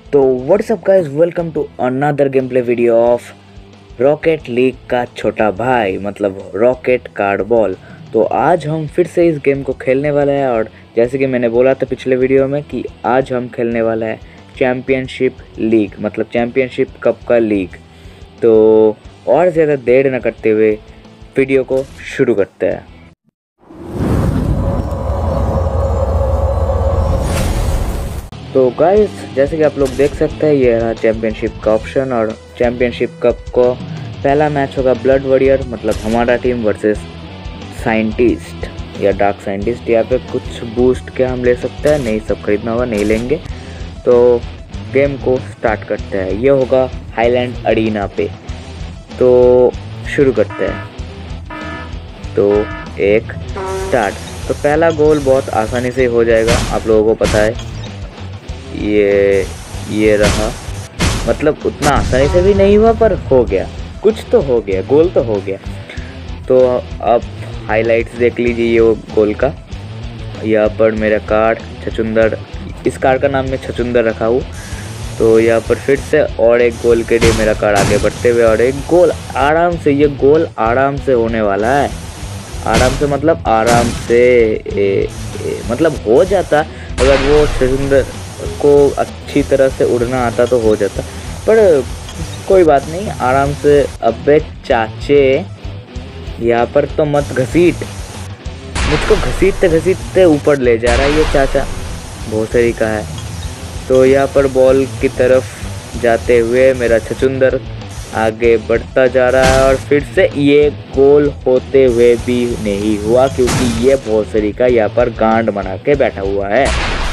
तो what's up guys, welcome to another game play video of rocket league का छोटा भाई मतलब रॉकेट कार्ड बॉल। तो आज हम फिर से इस गेम को खेलने वाले हैं और जैसे कि मैंने बोला था पिछले वीडियो में कि आज हम खेलने वाला है चैम्पियनशिप लीग मतलब चैम्पियनशिप कप का लीग। तो और ज़्यादा देर न करते हुए वीडियो को शुरू करते हैं। तो गाइस जैसे कि आप लोग देख सकते हैं ये रहा चैम्पियनशिप का ऑप्शन और चैम्पियनशिप कप को पहला मैच होगा ब्लड वॉरियर मतलब हमारा टीम वर्सेस साइंटिस्ट या डार्क साइंटिस्ट। यहाँ पे कुछ बूस्ट क्या हम ले सकते हैं, नहीं सब खरीदना होगा, नहीं लेंगे। तो गेम को स्टार्ट करते हैं। ये होगा हाईलैंड अरीना पे, तो शुरू करते हैं। तो एक स्टार्ट। तो पहला गोल बहुत आसानी से हो जाएगा, आप लोगों को पता है। ये रहा, मतलब उतना आसानी से भी नहीं हुआ पर हो गया, कुछ तो हो गया, गोल तो हो गया। तो अब हाइलाइट्स देख लीजिए ये वो गोल का। यहाँ पर मेरा कार्ड छछुंदर, इस कार्ड का नाम मैं छछुंदर रखा हूँ। तो यहाँ पर फिर से और एक गोल के लिए मेरा कार्ड आगे बढ़ते हुए और एक गोल आराम से, ये गोल आराम से होने वाला है। आराम से मतलब आराम से मतलब हो जाता अगर वो छछुंदर को अच्छी तरह से उड़ना आता तो हो जाता, पर कोई बात नहीं, आराम से। अबे चाचे यहाँ पर तो मत घसीट, मुझको घसीटते घसीटते ऊपर ले जा रहा है ये चाचा, भोसड़ी का है। तो यहाँ पर बॉल की तरफ जाते हुए मेरा छछुंदर आगे बढ़ता जा रहा है और फिर से ये गोल होते हुए भी नहीं हुआ क्योंकि ये भोसड़ी का यहाँ पर गांड बना के बैठा हुआ है।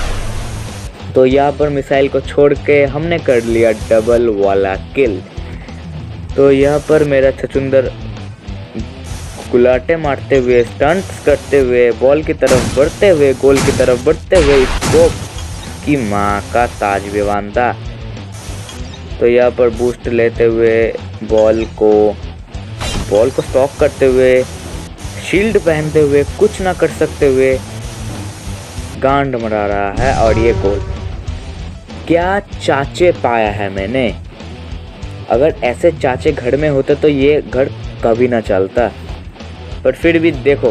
तो यहाँ पर मिसाइल को छोड़ के हमने कर लिया डबल वाला किल। तो यहाँ पर मेरा छछुंदर गुलाटे मारते हुए, स्टंट्स करते हुए, बॉल की तरफ बढ़ते हुए, गोल की तरफ बढ़ते हुए, स्कोप की माँ का ताज भी बांधा। तो यहाँ पर बूस्ट लेते हुए बॉल को स्टॉक करते हुए, शील्ड पहनते हुए, कुछ ना कर सकते हुए गांड मरा रहा है और ये गोल। क्या चाचे पाया है मैंने, अगर ऐसे चाचे घर में होते तो ये घर कभी ना चलता। पर फिर भी देखो,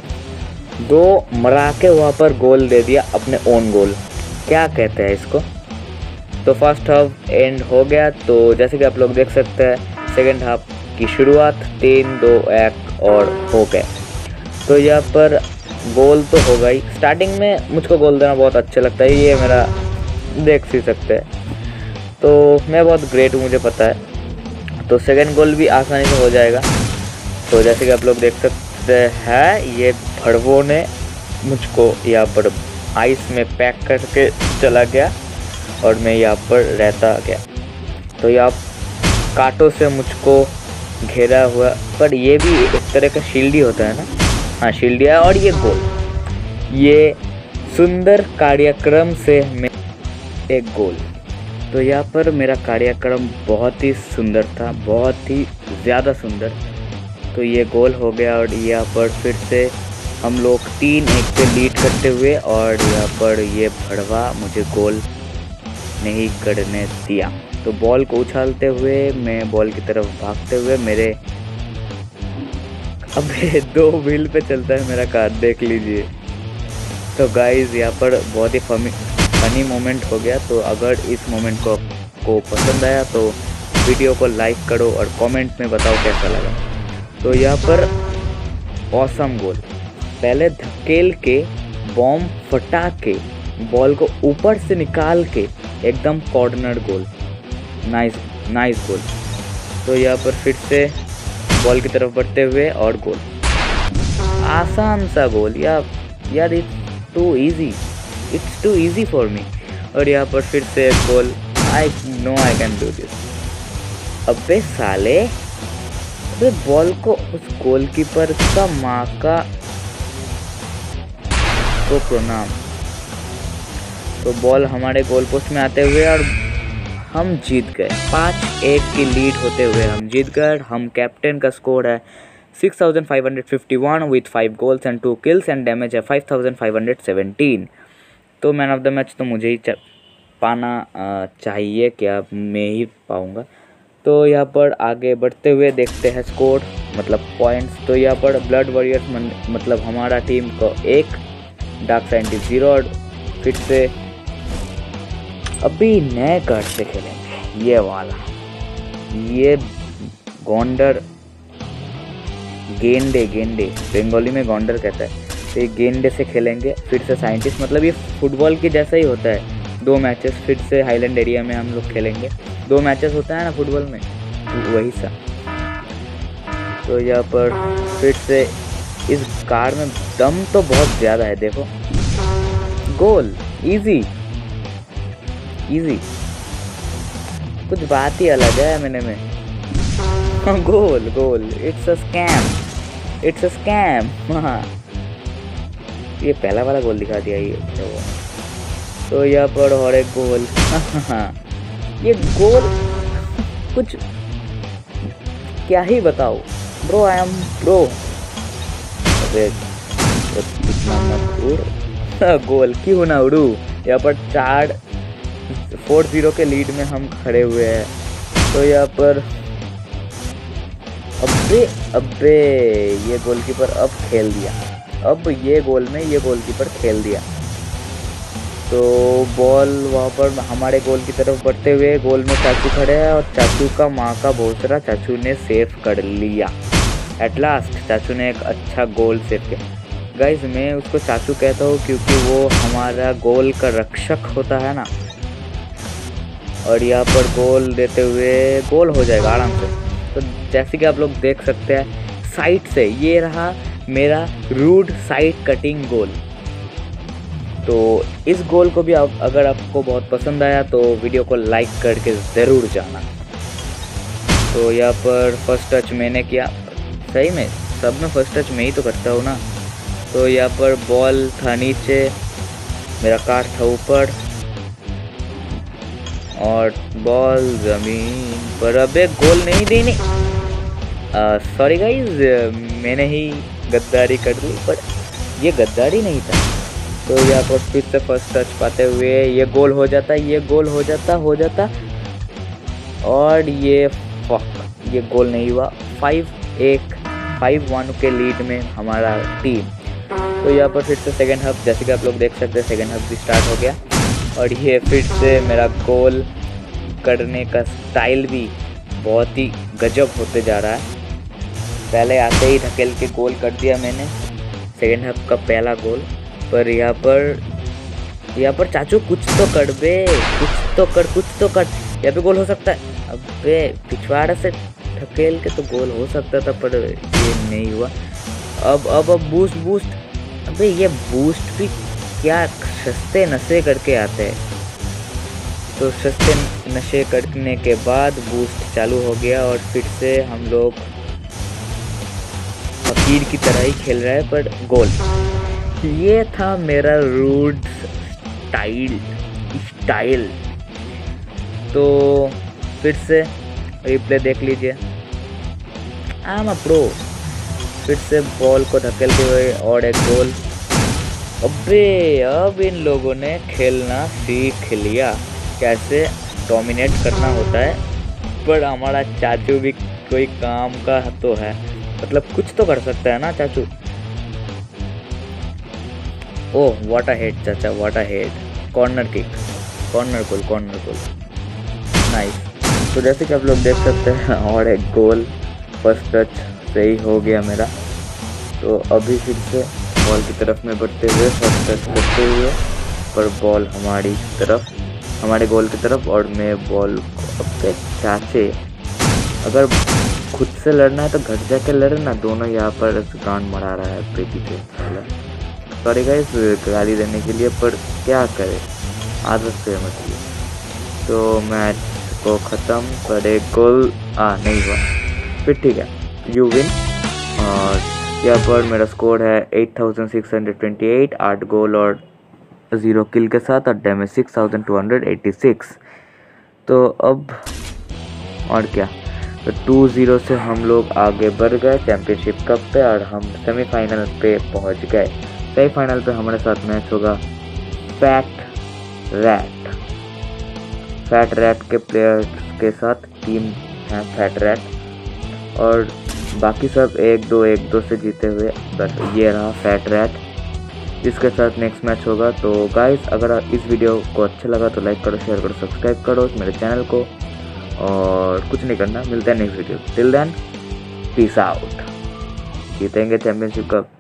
दो मरा के वहाँ पर गोल दे दिया, अपने ओन गोल, क्या कहते हैं इसको। तो फर्स्ट हाफ एंड हो गया। तो जैसे कि आप लोग देख सकते हैं सेकेंड हाफ की शुरुआत 3-2-1 और हो गए। तो यहाँ पर गोल तो हो गई। स्टार्टिंग में मुझको गोल देना बहुत अच्छा लगता है, ये मेरा देख सी सकते हैं। तो मैं बहुत ग्रेट हूँ, मुझे पता है। तो सेकंड गोल भी आसानी से हो जाएगा। तो जैसे कि आप लोग देख सकते हैं ये भड़वों ने मुझको यहाँ पर आइस में पैक करके चला गया और मैं यहाँ पर रहता गया। तो यहाँ कांटों से मुझको घेरा हुआ, पर ये भी एक तरह का शील्ड ही होता है ना। हाँ, शील्ड है। और ये गोल, ये सुंदर कार्यक्रम से मैं एक गोल। तो यहाँ पर मेरा कार्यक्रम बहुत ही सुंदर था, बहुत ही ज़्यादा सुंदर। तो ये गोल हो गया और यहाँ पर फिर से हम लोग 3-1 पे लीड करते हुए और यहाँ पर ये भड़वा मुझे गोल नहीं करने दिया। तो बॉल को उछालते हुए मैं बॉल की तरफ भागते हुए, मेरे अबे 2 व्हील पे चलता है मेरा कार, देख लीजिए। तो गाइस यहाँ पर बहुत ही फनी मोमेंट हो गया। तो अगर इस मोमेंट को पसंद आया तो वीडियो को लाइक करो और कमेंट में बताओ कैसा लगा। तो यहाँ पर ऑसम गोल, पहले धकेल के बॉम्ब फटा के बॉल को ऊपर से निकाल के एकदम कॉर्नर गोल, नाइस गोल। तो यहाँ पर फिर से बॉल की तरफ बढ़ते हुए और गोल, आसान सा गोल। यार it's too easy for me. और यहाँ पर फिर से एक goal, I know I can do this. अबे साले, अबे बॉल को उस गोलकीपर का माँ का को प्रणाम। तो बॉल हमारे गोल पोस्ट में आते हुए और हम जीत गए। 5-1 की लीड होते हुए हम जीत गए। हम कैप्टन का स्कोर है 6551 with 5 goals and 2 kills and damage है 5517। तो मैन ऑफ द मैच तो मुझे ही पाना चाहिए, क्या मैं ही पाऊँगा। तो यहाँ पर आगे बढ़ते हुए देखते हैं स्कोर मतलब पॉइंट्स। तो यहाँ पर ब्लड वॉरियर्स मतलब हमारा टीम को 1, डार्क साइंटिस्ट 0। और फिर से अभी नए कार्ड से खेलेंगे, ये वाला, ये गोंडर गेंडे बंगाली में गोंडर कहता है। तो ये गेंडे से खेलेंगे फिर से साइंटिस्ट, मतलब ये फुटबॉल की जैसा ही होता है। 2 मैचेस फिर से हाईलैंड एरिया में हम लोग खेलेंगे। 2 मैचेस होता है ना फुटबॉल में, वही सा। तो यहाँ पर फिर से इस कार में दम तो बहुत ज़्यादा है, देखो गोल, इजी कुछ बात ही अलग है मैंने में। Goal it's a scam. हाँ, ये पहला वाला गोल दिखा दिया ये तो यहाँ पर और एक गोल। ये गोल कुछ क्या ही बताओ ब्रो, आई एम प्रो। अबे कितना मत उड़, गोल क्यों ना उड़ू। यहाँ पर 4-0 के लीड में हम खड़े हुए हैं। तो यहाँ पर अबे ये गोलकीपर अब खेल दिया, अब ये गोल में ये गोलकीपर खेल दिया। तो बॉल वहाँ पर हमारे गोल की तरफ बढ़ते हुए, गोल में चाचू खड़े हैं और चाचू का माँ का भोसरा चाचू ने सेव कर लिया। एट लास्ट चाचू ने एक अच्छा गोल सेव किया। गाइज मैं उसको चाचू कहता हूँ क्योंकि वो हमारा गोल का रक्षक होता है ना। और यहाँ पर गोल देते हुए गोल हो जाएगा आराम से। तो जैसे कि आप लोग देख सकते हैं साइड से, ये रहा मेरा रूड साइड कटिंग गोल। तो इस गोल को भी अगर आपको बहुत पसंद आया तो वीडियो को लाइक करके ज़रूर जाना। तो यहाँ पर फर्स्ट टच मैंने किया, सही में सब में फर्स्ट टच मैं ही तो करता हूँ ना। तो यहाँ पर बॉल था नीचे, मेरा कार था ऊपर और बॉल ज़मीन पर। अबे गोल नहीं देनी, सॉरी गाइज, मैंने ही गद्दारी कर दी, पर ये गद्दारी नहीं था। तो यहाँ पर फिर से फर्स्ट टच पाते हुए ये गोल हो जाता, ये गोल हो जाता और ये गोल नहीं हुआ। 5-1 के लीड में हमारा टीम। तो यहाँ पर फिर से सेकेंड हाफ, जैसे कि आप लोग देख सकते हैं सेकेंड हाफ भी स्टार्ट हो गया। और ये फिर से मेरा गोल करने का स्टाइल भी बहुत ही गजब होते जा रहा है। पहले आते ही धकेल के गोल कर दिया मैंने, सेकेंड हाफ का पहला गोल। पर यहाँ पर चाचू कुछ तो कर बे, कुछ तो कर। यहाँ पे गोल हो सकता है। अबे पिछवाड़ा से धकेल के तो गोल हो सकता था, पर ये नहीं हुआ। अब बूस्ट। अबे ये बूस्ट भी क्या सस्ते नशे करके आते हैं। तो सस्ते नशे करने के बाद बूस्ट चालू हो गया और फिर से हम लोग फकीर की तरह ही खेल रहे हैं, पर गोल। ये था मेरा रूड स्टाइल। तो फिर से रिप्ले देख लीजिए, आई एम अ प्रो। फिर से बॉल को धकेलते हुए और एक गोल। अबे अब इन लोगों ने खेलना सीख लिया, कैसे डोमिनेट करना होता है। पर हमारा चाचू भी कोई काम का तो है, मतलब कुछ तो कर सकता है ना चाचू। ओह व्हाट अ हेड चाचा, what a head. Corner kick, corner goal, nice. तो जैसे कि आप लोग देख सकते हैं और एक गोल फर्स्ट टच सही हो गया मेरा। तो अभी फिर से बॉल की तरफ में बढ़ते हुए फर्स्ट टच करते हुए, पर बॉल हमारे गोल की तरफ। और मैं बॉल अपने चाचे, अगर खुद से लड़ना है तो घर जाके लड़े ना। दोनों यहाँ पर गांड मरा रहा है पीछे। सॉरी गाइस गाली देने के लिए, पर क्या करे, आदत से मतलब। तो मैच को ख़त्म पर एक गोल नहीं हुआ, फिर ठीक है, यू विन। और यहाँ पर मेरा स्कोर है 8628, 8 गोल और 0 किल के साथ, और डैमेज 6286। तो अब और क्या, तो 2-0 से हम लोग आगे बढ़ गए चैम्पियनशिप कप पे, और हम सेमीफाइनल पे पहुंच गए। सेमीफाइनल पे हमारे साथ मैच होगा फैट रैट फैट रैट के प्लेयर्स के साथ टीम है फैट रैट, और बाकी सब 1-2 से जीते हुए। बस ये रहा फैट रैट, जिसके साथ नेक्स्ट मैच होगा। तो गाइस, अगर इस वीडियो को अच्छा लगा तो लाइक करो, शेयर करो, सब्सक्राइब करो मेरे चैनल को, और कुछ नहीं करना। मिलता है next video. Till then, peace out. जीतेंगे चैंपियनशिप कप।